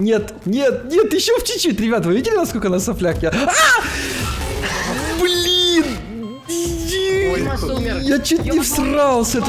Нет, нет, нет, еще в чуть-чуть, ребята, вы видели, насколько на соплях я? Блин! Я чуть не всрался.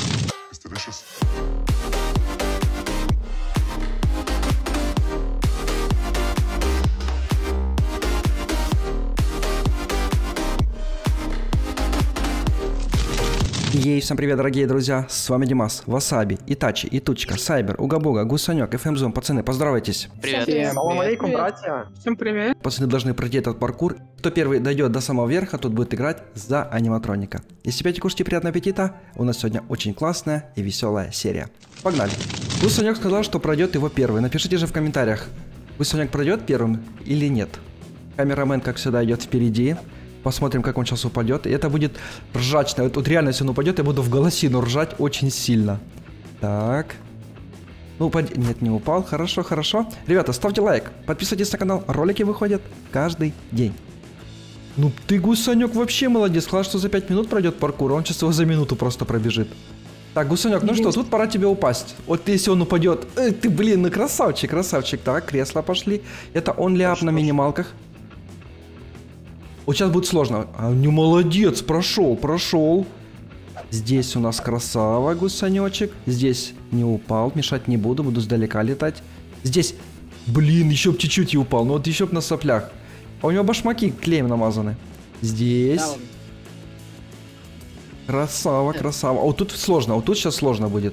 Ей, всем привет, дорогие друзья, с вами Димас, Васаби, Итачи, Итучка, Сайбер, Угабуга, Гусанек, ФМЗум, пацаны, поздоровайтесь. Привет. Салам алейкум, братья. Всем привет. Пацаны должны пройти этот паркур. Кто первый дойдет до самого верха, тот будет играть за аниматроника. Если пьете, кушайте, приятного аппетита. У нас сегодня очень классная и веселая серия. Погнали. Гусанек сказал, что пройдет его первый. Напишите же в комментариях, Гусанек пройдет первым или нет. Камерамен, как всегда, идет впереди. Посмотрим, как он сейчас упадет. И это будет ржачно. Вот реально, если он упадет, я буду в голосину ржать очень сильно. Так. Ну, нет, не упал. Хорошо, хорошо. Ребята, ставьте лайк. Подписывайтесь на канал. Ролики выходят каждый день. Ну, ты, Гусанек, вообще молодец. Сказал, что за 5 минут пройдет паркур. Он сейчас его за минуту просто пробежит. Так, Гусанек, ну что, тут пора тебе упасть. Вот если он упадет. Ты, блин, ну красавчик, красавчик. Так, кресла пошли. Это only up на минималках. Вот сейчас будет сложно. А, не молодец, прошел, прошел. Здесь у нас красава, Гусанечек. Здесь не упал, мешать не буду, буду сдалека летать. Здесь, блин, еще б чуть-чуть и упал. Ну вот еще б на соплях. А у него башмаки клеем намазаны. Здесь. Красава, красава. А вот тут сложно, вот тут сейчас сложно будет.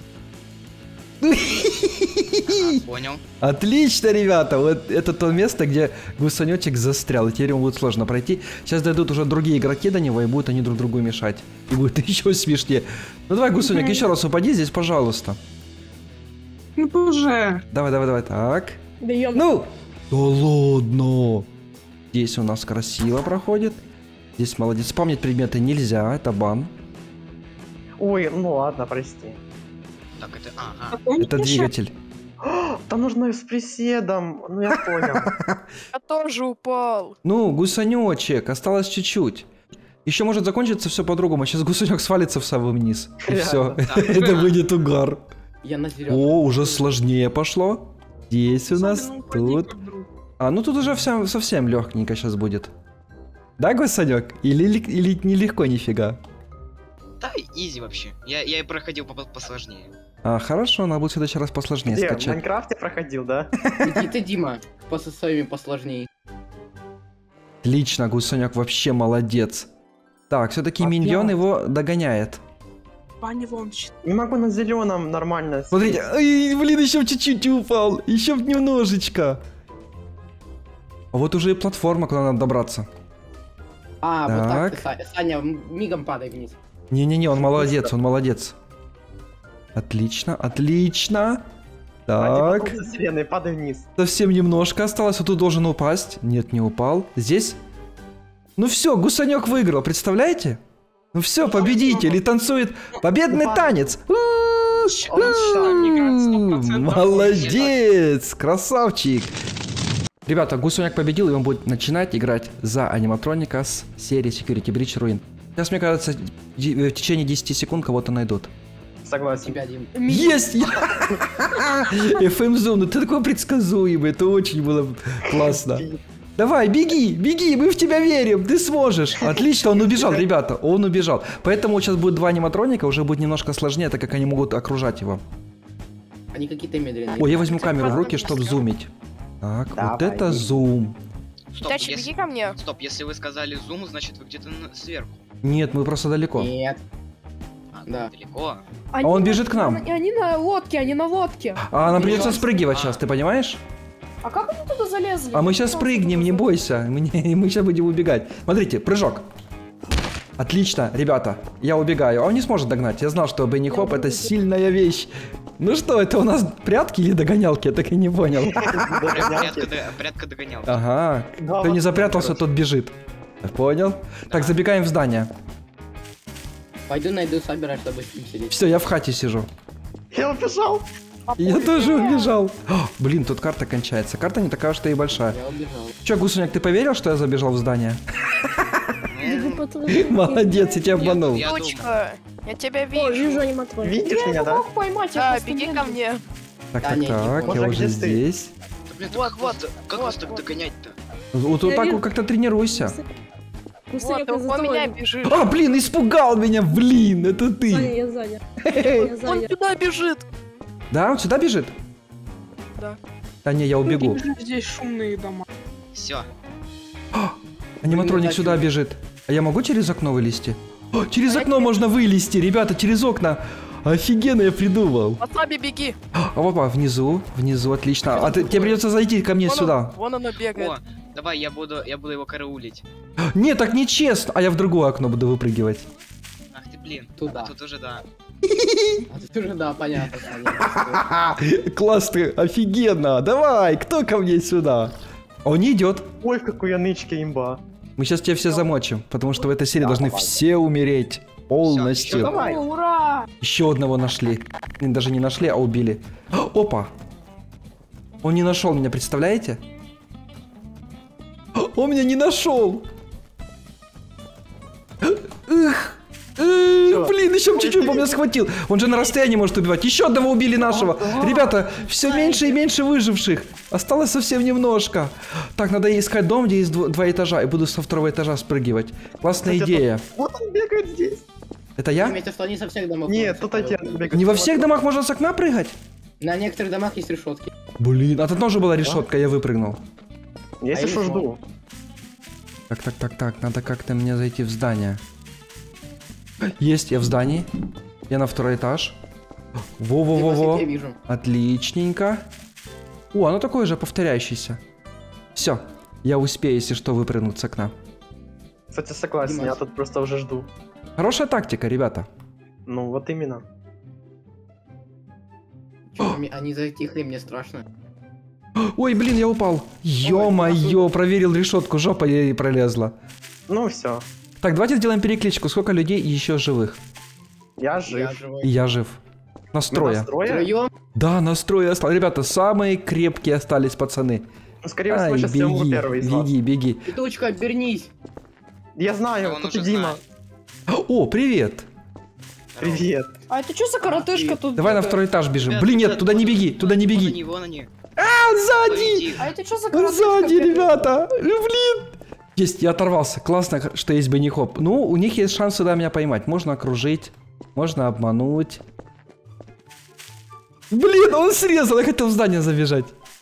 Понял. Отлично, ребята. Вот это то место, где Гусанечек застрял. И теперь ему будет сложно пройти. Сейчас дойдут уже другие игроки до него, и будут они друг другу мешать. И будет еще смешнее. Ну давай, Гусанек, еще раз упади здесь, пожалуйста. Ну уже. Давай, давай, давай. Так. Даем. Ну! Да ладно. Здесь у нас красиво проходит. Здесь молодец. Вспомнить предметы нельзя, это бан. Ой, ну ладно, прости. Так, это... Ага. Это двигатель. Там нужно с приседом, ну я понял. Я тоже упал. Ну, Гусанечек, осталось чуть-чуть. Еще может закончиться все по-другому. Сейчас Гусанек свалится в самый вниз. И все. Это будет угар. Я на зеленом. О, уже сложнее пошло. Здесь у нас, тут. А, ну тут уже совсем легкенько сейчас будет. Да, Гусанек? Или нелегко нифига? Да, изи вообще. Я и проходил посложнее. А, хорошо, надо будет в следующий раз посложнее Где, в скачать. Майнкрафте проходил, да? Иди ты, Дима, со своими посложней. Отлично, Гусанек вообще молодец. Так, все-таки миньон его догоняет. Пани Вончит. Не могу на зеленом нормально. Смотрите, ай, блин, еще чуть-чуть упал. Еще немножечко. А вот уже и платформа, куда надо добраться. А, вот Так. так ты, Саня, мигом падай вниз. Не-не-не, он молодец, он молодец. Отлично, отлично. Так. Вселенной, падай вниз. Совсем немножко осталось, вот тут должен упасть. Нет, не упал. Здесь? Ну все, Гусанек выиграл, представляете? Ну все, победитель и танцует победный танец. Молодец, красавчик. Ребята, Гусанек победил, и он будет начинать играть за аниматроника с серии Security Breach Ruin. Сейчас, мне кажется, в течение 10 секунд кого-то найдут. Согласен. Тебя, Дим. Есть! ФМЗум, ну ты такой предсказуемый, это очень было классно. Давай, беги, беги, мы в тебя верим, ты сможешь. Отлично, он убежал, ребята, он убежал. Поэтому сейчас будет два аниматроника, уже будет немножко сложнее, так как они могут окружать его. Они какие-то медленные. Ой, я возьму камеру в руки, чтобы зумить. Так, Давай. вот это зум. Стоп, Итачи, беги ко мне. Стоп, если вы сказали зум, значит вы где-то сверху. Нет, мы просто далеко. Нет. А, Да. далеко. А он бежит к нам. Они на лодке, они на лодке. А нам придется спрыгивать сейчас, ты понимаешь? А как они туда залезли? А мы сейчас прыгнем, не бойся. Мы сейчас будем убегать. Смотрите, прыжок. Отлично, ребята, я убегаю. А он не сможет догнать. Я знал, что Бенни Хоп это сильная вещь. Ну что, это у нас прятки или догонялки? Я так и не понял. Порядка догонял. Ага. Кто не запрятался, тот бежит. Понял? Так, забегаем в здание. Пойду найду Сабера, чтобы с ним сидеть. Все, я в хате сижу. Я убежал. Я тоже убежал. О, блин, тут карта кончается. Карта не такая уж и большая. Я убежал. Че, Гусанек, ты поверил, что я забежал в здание? Молодец, я тебя обманул. Я думал. Дочка, я тебя О, вижу. вижу аниматроник. Видишь Я меня, его да? мог поймать, Да, я просто беги не ко вижу. мне. Так, Да, так, нет, так, Боже, я где уже ты? здесь. Блин, Вот, как вот, вас- как вас так догонять-то? Вот Я так вижу. вот как-то тренируйся. Ну, Вот, Санек, ты я за по тобой меня иду. бежишь. А, блин, испугал меня, блин, это Саня, ты. я сзади. Я Он сзади. сюда бежит. Да, он сюда бежит? Да. Да не, я убегу. Здесь шумные дома. Все. Аниматроник Блин, сюда так и- бежит. А я могу через окно вылезти? О, через А окно я- можно вылезти, ребята, через окна. Офигенно я придумал. Васаби, беги. А, опа, внизу, отлично. А тебе придется зайти ко мне Вон сюда. он, вон оно бегает. О, давай, я буду его караулить. Нет, так нечестно. А я в другое окно буду выпрыгивать. Ах ты, блин. Туда. А тут уже да. А тут уже, да, понятно, Саня. Классно, офигенно. Давай, кто ко мне сюда? Он не идет. Ой, какой я нычки имба. Мы сейчас тебя все замочим, потому что в этой серии должны все умереть. Полностью. Всё, давай. О, ура! Еще одного нашли. Даже не нашли, а убили. Опа! Он не нашел меня, представляете? Он меня не нашел! Блин, еще чуть-чуть бы меня схватил. Он же на расстоянии может убивать. Еще одного убили нашего. Ребята, все меньше и меньше выживших. Осталось совсем немножко. Так, надо искать дом, где есть два этажа. И буду со второго этажа спрыгивать. Классная Кстати, идея. Вот он бегает здесь. Это я? Заметьте, что они со всех домов. Нет, могут тут прыгать. один бегает. Не во всех домах можно с окна прыгать? На некоторых домах есть решетки. Блин, а тут тоже была решетка, я выпрыгнул. Если А я что, не жду. Так, надо как-то мне зайти в здание. Есть, я в здании. Я на второй этаж. Я Во-во-во-во. вижу. Отличненько. О, оно такое же повторяющееся. Все, я успею, если что, выпрыгнуть с окна. Кстати, согласен, Димас. я тут просто уже жду. Хорошая тактика, ребята. Ну, вот именно. Чё, они затихли, мне страшно. Ой, блин, я упал. Ё-моё, проверил решетку, жопа ей пролезла. Ну, все. Так, давайте сделаем перекличку. Сколько людей еще живых? Я Я жив. живой. И я жив. Настроя. Настроя? Втроём? Да, настроя осталось. Ребята, самые крепкие остались пацаны. Ну, скорее всего, Ай, сейчас я умру беги, первый из вас. беги. Петучка, обернись. Я знаю, Он тут и уже Дима. знает. О, привет. Привет. А это что за коротышка тут? Давай на бегает? второй этаж бежим. Ребят, Блин, нет, ребят, туда не вон беги, они, туда не Вон беги. они, вон они. Сзади! Иди. А это что за Он коротышка? сзади, бегает? ребята. Блин. Есть, я оторвался. Классно, что есть бенихоп. Ну, у них есть шанс сюда меня поймать. Можно окружить, можно обмануть. Блин, он срезал, я хотел в здание забежать.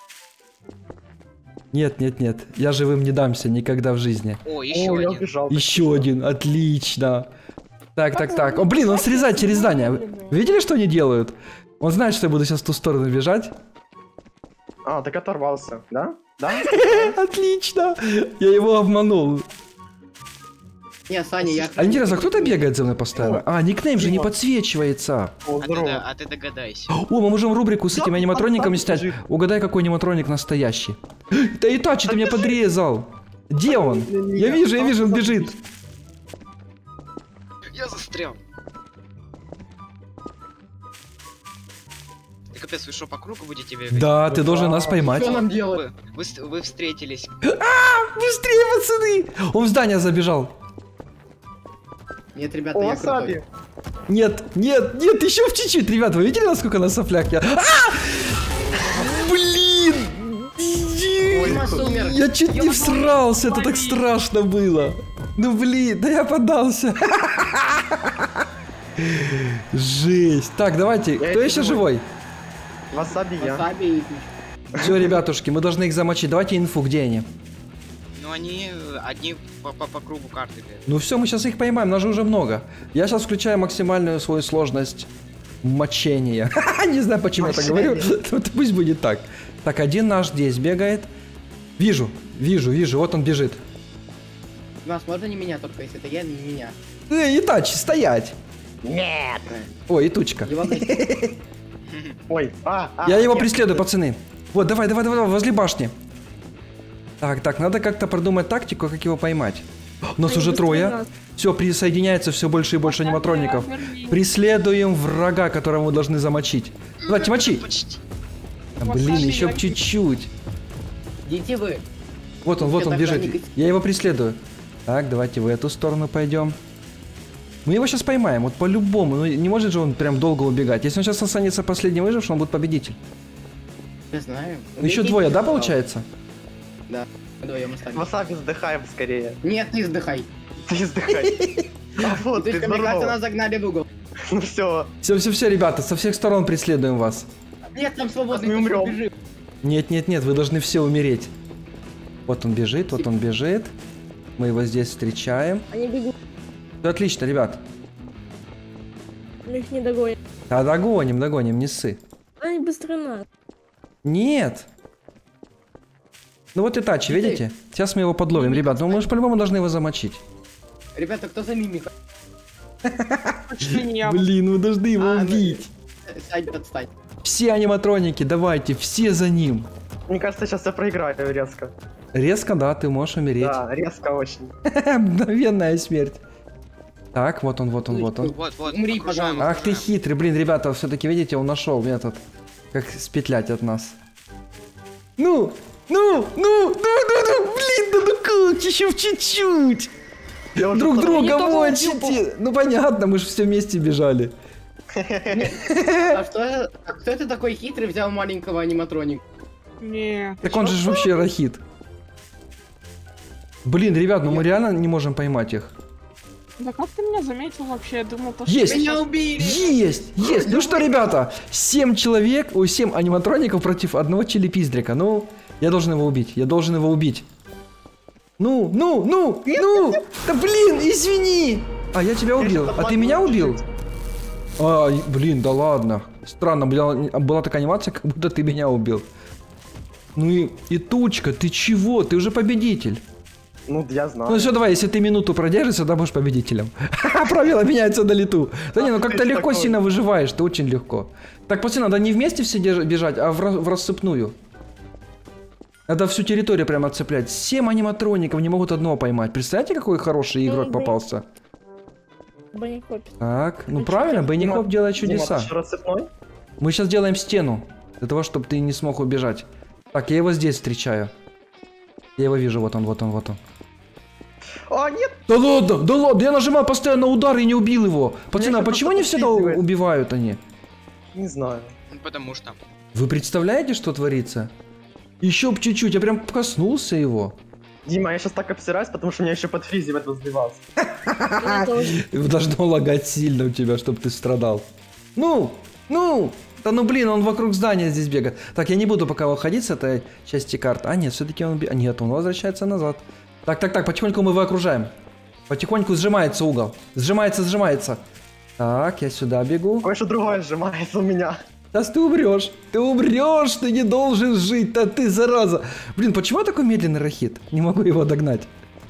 Нет, я живым не дамся никогда в жизни. О, О, еще я один. убежал. Еще один, отлично. Так. О, блин, он срезает через здание. Вы видели, что они делают? Он знает, что я буду сейчас в ту сторону бежать. А, так оторвался, да? Да? Отлично. Я его обманул. Не, Саня, я... А интересно, кто-то бегает за мной постоянно? А, никнейм же не Дима. подсвечивается. О, здорово. А ты догадайся. О, мы можем рубрику с этими Да, аниматрониками там снять. лежит. Угадай, какой аниматроник настоящий. Да Итачи, ты меня подрезал. Где он? Я вижу, он бежит. Я застрял. Ты капец, вы что, по кругу будете бегать? Да, ты должен нас поймать. Что нам делать? Вы встретились. Быстрее, пацаны! Он в здание забежал. Нет, ребята, О, я крутой. Васаби. Нет, еще в чуть-чуть, ребят. Вы видели, насколько на соплях я? Блин! Дима умер. Я чуть не всрался, это так страшно было. Ну блин, да я поддался. Жесть. Так, давайте, кто еще живой? Васаби я. Васаби и Пич. Все, ребятушки, мы должны их замочить. Давайте инфу, где они? Ну они одни по кругу карты бегают. Ну все, мы сейчас их поймаем, нас же уже много. Я сейчас включаю максимальную свою сложность мочения. Не знаю, почему я так говорю. Вот пусть будет так. Так, один наш здесь бегает. Вижу, вот он бежит. Димас, можно не меня только, если это я, не меня. Итачи, стоять. Нет. Ой, и тучка. Его Ой, Я его нет. преследую, пацаны. Вот, давай, возле башни. Так, надо как-то продумать тактику, как его поймать. Нас Они уже быстрее трое. нас. Все, присоединяется все больше и больше аниматроников. Преследуем врага, которого мы должны замочить. Давайте, мочи. Почти. А, блин, еще б чуть-чуть. Идите вы. Вот он Я бежит. тогда не- Я его преследую. Так, давайте в эту сторону пойдем. Мы его сейчас поймаем, вот по-любому. Ну, не может же он прям долго убегать. Если он сейчас останется последним выжившим, он будет победитель. Не знаю. Еще двое, да, получается? Да, вдвоем остались. Васаби, сдыхаем скорее. Нет, ты сдыхай. Ты сдыхай. А вот, Ты, ты мне кажется, здорово. нас загнали в угол. Ну все. Все, ребята, со всех сторон преследуем вас. Нет, там свободный, Мы ты умрем. бежи. Нет, вы должны все умереть. Вот он бежит, вот он бежит. Мы его здесь встречаем. Они бегут, Все отлично, ребят. но их не догонят. Да, догоним, не ссы. Они быстро надо. Нет. Ну вот и тачи, видите? Сейчас мы его подловим, ребят. Ну мы же по-любому должны его замочить. Ребята, кто за мимика? Блин, мы должны его А, ну, убить. Сайбер, отстань. Все аниматроники, давайте, все за ним. Мне кажется, сейчас я проиграю резко. Резко, да, ты можешь умереть. Да, резко очень. Мгновенная смерть. Так, вот он. Вот, Умри, окружаем, Ах ты окружаем. хитрый, блин, ребята, все-таки, видите, он нашел метод, как спетлять от нас. Ну, блин, да ну как, еще чуть-чуть. Я уже Друг второй. друга тоже мочите. Ну понятно, мы же все вместе бежали. А кто это такой хитрый взял маленького аниматроника? Не. Так он же ж вообще рахит. Блин, ребят, ну мы реально не можем поймать их. Да как ты меня заметил вообще? Я думал, то, что Есть! ты Меня щас- убили! Есть! Ну что, ребята, 7 человек, 7 аниматроников против одного чили-пиздрика. Ну, я должен его убить. Ну! Да блин, извини! А я тебя убил. А ты меня убил? Ай, блин, да ладно. Странно, была такая анимация, как будто ты меня убил. Ну и Тучка, ты чего? Ты уже победитель. Ну, я знаю. Ну все, давай, если ты минуту продержишься, да будешь победителем. Правила меняются на лету. Да не, ну как-то Ты легко такой. сильно выживаешь, ты очень легко. Так, пацаны, надо не вместе все бежать, а в рассыпную. Надо всю территорию прямо отцеплять. 7 аниматроников не могут одного поймать. Представляете, какой хороший игрок да. попался? Банихопит. Так, ну А правильно, чё, Бенни Дима, Хоп делает Дима, чудеса. ты что, рассыпной? Мы сейчас делаем стену, для того, чтобы ты не смог убежать. Так, я его здесь встречаю. Я его вижу, вот он. А, нет! Да ладно, я нажимаю постоянно удар и не убил его. Пацаны, а щас почему не просто всегда подпрыгивает. убивают они? Не знаю. Ну, потому что. Вы представляете, что творится? Еще б чуть-чуть, я прям коснулся его. Дима, я сейчас так обсираюсь, потому что у меня еще под фризи в этом сбивался. Меня тоже. Должно лагать сильно у тебя, чтобы ты страдал. Да ну блин, он вокруг здания здесь бегает. Так, я не буду пока уходить с этой части карты. А нет, все-таки он... Нет, он возвращается назад. Так, потихоньку мы его окружаем. Потихоньку сжимается угол. Сжимается. Так, я сюда бегу. Кое-что другое сжимается у меня. Сейчас ты умрешь, ты не должен жить, да ты зараза. Блин, почему я такой медленный рахит? Не могу его догнать.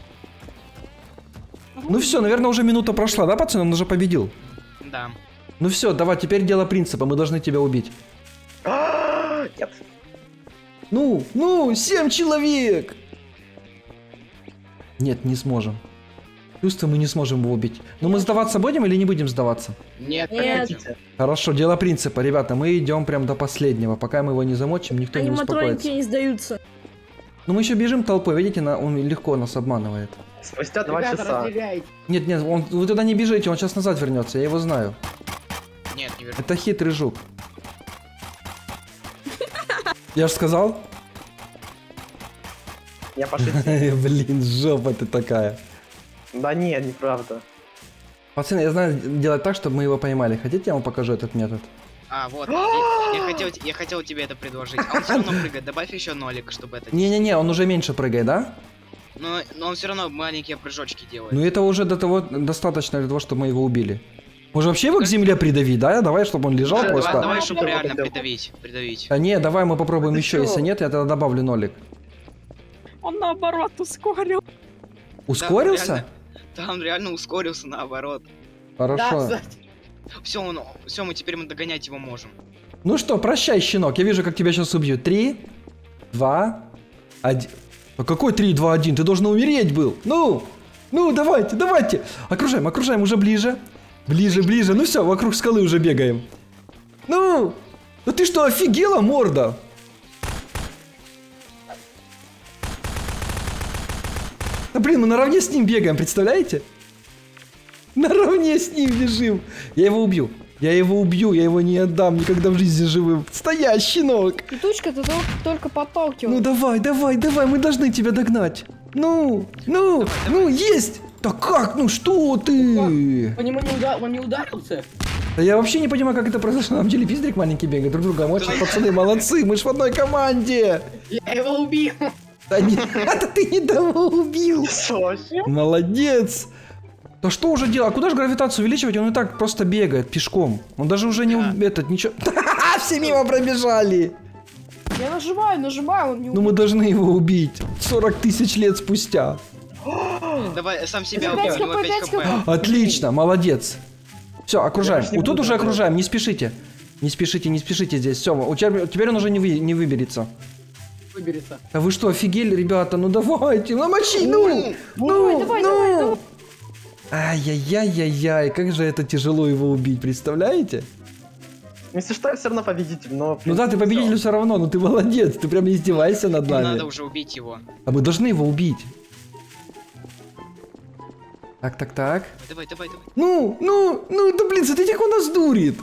Ну все, наверное, уже минута прошла, да, пацаны? Он уже победил. Да. Ну все, давай, теперь дело принципа, мы должны тебя убить. Нет. 7 человек! Нет, не сможем. Чувствую, мы не сможем его убить. Но мы сдаваться будем или не будем сдаваться? Нет, Нет. Хотите? Хорошо, дело принципа, ребята, мы идем прям до последнего. Пока мы его не замочим, никто не Аниматроники успокоится. не сдаются. Но мы еще бежим толпой, видите, он легко нас обманывает. Спустя 2 ребята, часа. разделяйте. Нет, вы туда не бежите, он сейчас назад вернется, я его знаю. Нет, не верну. Это хитрый жук. Я же сказал? Я пошутил. Блин, жопа ты такая. Да нет, неправда. Пацаны, я знаю делать так, чтобы мы его поймали. Хотите, я вам покажу этот метод? А, вот. Я хотел тебе это предложить. А он все равно прыгает. Добавь еще нолик, чтобы это... Не-не-не, он уже меньше прыгает, да? Но он все равно маленькие прыжочки делает. Ну этого уже достаточно для того, чтобы мы его убили. Может вообще его к земле придавить, да? Давай, чтобы он лежал просто. Давай, чтобы Что реально хотел? придавить. А не, давай мы попробуем Да еще. чё? Если нет, я тогда добавлю нолик. Он наоборот ускорил. Ускорился? Да, он реально ускорился наоборот. Да, Хорошо. кстати. Все, теперь мы догонять его можем. Ну что, прощай, щенок. Я вижу, как тебя сейчас убьют. 3, 2, 1. А какой 3, 2, 1? Ты должен умереть был. Ну, давайте. Окружаем, уже ближе. Ближе. Ну все, вокруг скалы уже бегаем. Ну ты что, офигела, морда? Да блин, мы наравне с ним бегаем, представляете? Наравне с ним бежим. Я его убью. Я его убью, я его не отдам никогда в жизни живым. Стоять, щенок! Петучка, ты только Ну подталкиваешь. давай, мы должны тебя догнать. Ну, есть! Да как, ну что ты? Он не ударился? Да я вообще не понимаю, как это произошло. На самом деле пиздрик маленький бегает, друг друга мочат. Пацаны, молодцы, мы ж в одной команде. Я его убил. Да не, это ты не того убил. Вообще? Молодец. Да что уже делать? А куда же гравитацию увеличивать? Он и так просто бегает пешком. Он даже уже не... Этот, ничего... Все мимо пробежали. Я нажимаю, он не Ну мы должны его убить. 40 тысяч лет спустя. Давай, сам себя За убей, пять у него хп, 5 5 хп. Отлично, молодец. Все, окружаем. Я ж не Вот тут буду уже так окружаем, не спешите. Не спешите здесь. Все, теперь он уже не выберется. Выберется. Да вы что, офигели, ребята? Ну давайте, намочи, ну! Давай. Ай-яй-яй-яй-яй, как же это тяжело его убить, представляете? Если что, я все равно победитель, но... Ну да, ты победитель все равно, но ты молодец, ты прям не издевайся над нами. Надо уже убить его. А мы должны его убить. Так. Давай. Ну, да блин, смотрите, как он нас дурит.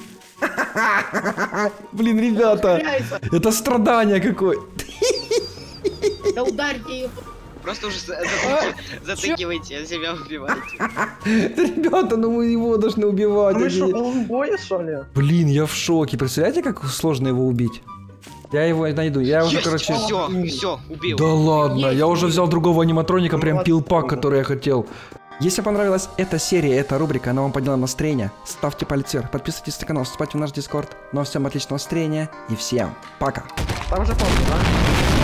Блин, ребята, это страдание какое. Да ударьте его. Просто уже затыкивайте, себя убивайте. Ребята, ну мы его должны убивать. Мы что, голубое, что ли? Блин, я в шоке. Представляете, как сложно его убить? Я его найду. Я уже, короче... Все, убил. Да ладно, я уже взял другого аниматроника, прям пилпак, который я хотел. Если понравилась эта серия, эта рубрика, она вам подняла настроение, ставьте палец вверх, подписывайтесь на канал, вступайте в наш дискорд. Ну а всем отличного настроения и всем пока. Там же помню, да?